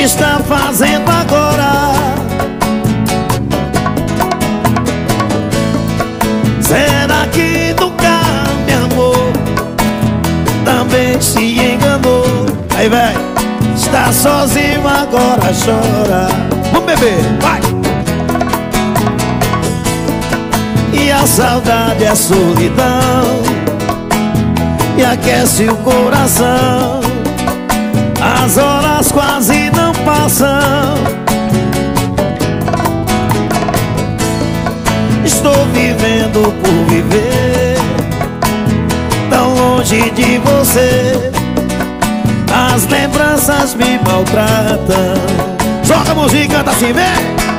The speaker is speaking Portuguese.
está fazendo agora? Será que nunca me amou? Também se enganou. Aí, véi, está sozinho agora, chora. Vamos beber, vai! E a saudade é solidão, e aquece o coração. As horas quase não passam. Estou vivendo por viver, tão longe de você. As lembranças me maltratam. Joga a música, canta assim, vem!